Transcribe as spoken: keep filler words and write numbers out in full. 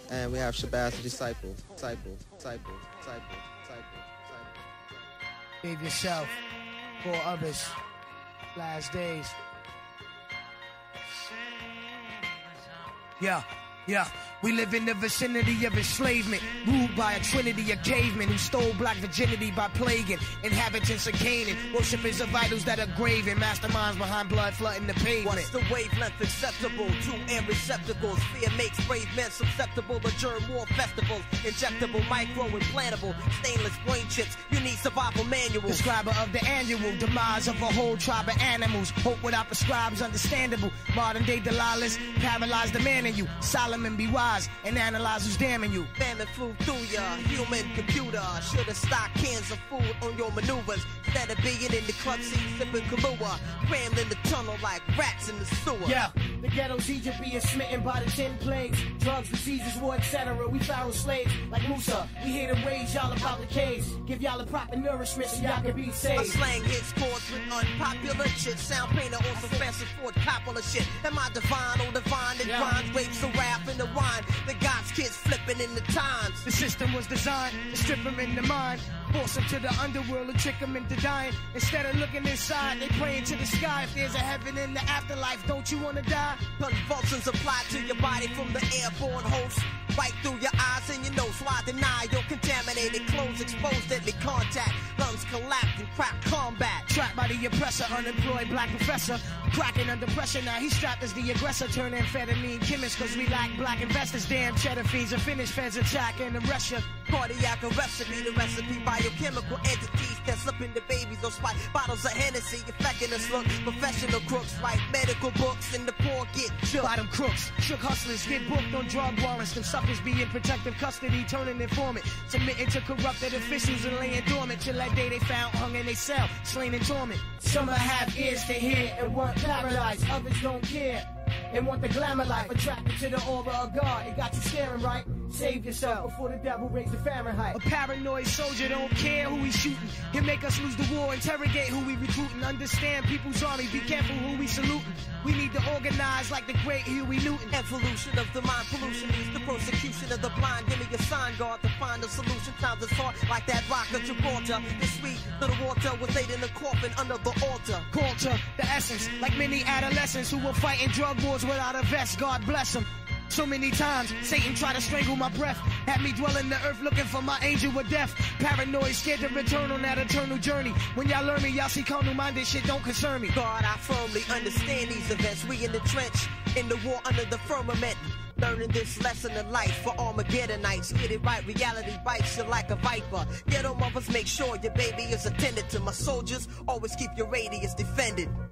And we have Shabazz the Disciple. Disciple, disciple, disciple, disciple, disciple. Save yourself for others. Last days. Yeah, yeah. We live in the vicinity of enslavement, ruled by a trinity of cavemen who stole black virginity by plaguing inhabitants of Canaan, worshippers of idols that are graven, masterminds behind blood flooding the pavement. What's the wavelength acceptable to air receptacles? Fear makes brave men susceptible to germ war festivals, injectable, micro, implantable, stainless brain chips. You need survival manuals. Describer of the annual demise of a whole tribe of animals. Hope without prescribes understandable. Modern day Delilahs paralyze the man in you. Solomon be wise and analyze who's damning you. Famine flew through ya, human computer. Should've stocked cans of food on your maneuvers. Instead of being in the club seat sipping Kahlua, crammed in the tunnel like rats in the sewer. Yeah, the ghetto's Egypt being smitten by the ten plagues. Drugs, diseases, war, et cetera. We pharaoh slaves like Musa. We here to raise y'all about the caves. Give y'all the proper nourishment so y'all can be saved. A slang hits chords with unpopular shit. Sound painter on some fancy Ford Coppola shit. Am I divine or divine that Yeah. grinds, rapes, the rap, and the wine? The God's kids flipping in the times. The system was designed to strip them in the mind, force them to the underworld and trick them into dying. Instead of looking inside, they praying to the sky. If there's a heaven in the afterlife, don't you wanna die? Convulsions apply to your body from the airborne host. Right through your eyes and your nose. Why deny your contaminated clothes exposed deadly contact? Lungs collapse and crap combat. Trapped by the oppressor, unemployed black professor. Cracking under pressure, now he's strapped as the aggressor. Turn amphetamine chemists cause we lack black investors. Damn cheddar fiends are finished, feds attack and arrest ya. Cardiac arrest should be the recipe. Biochemical entities that slip into babies or spike bottles of Hennessy. Affecting us look professional crooks write medical books and the poor get shook. Bottom crooks, shook hustlers get booked on drug warrants. Them suckers be in protective custody, turning informant. Submitting to corrupted officials and laying dormant till that day they found hung in they cell, slain in torment. Some have ears to hear and want paradise, others don't care. They want the glamour life, attracted to the aura of God. It got you staring, right? Save yourself before the devil raised the Fahrenheit. A paranoid soldier don't care who he's shooting. He'll make us lose the war, interrogate who we recruiting. Understand people's army, be careful who we saluting. We need to organize like the great Huey Newton. Evolution of the mind, pollution is the persecution of the blind. Give me a sign, God, to find a solution. Times it's hard like that rock of Gibraltar. The sweet little water was laid in a coffin under the altar. Culture, the essence, like many adolescents who were fighting drug wars without a vest. God bless them. So many times, Satan tried to strangle my breath. Had me dwelling the earth looking for my angel of death. Paranoid, scared to return on that eternal journey. When y'all learn me, y'all see carnal-minded shit don't concern me. God, I firmly understand these events. We in the trench, in the war under the firmament. Learning this lesson in life for Armageddonites. Get it right, reality bites you like a viper. Ghetto mothers, make sure your baby is attended to. My soldiers, always keep your radius defended.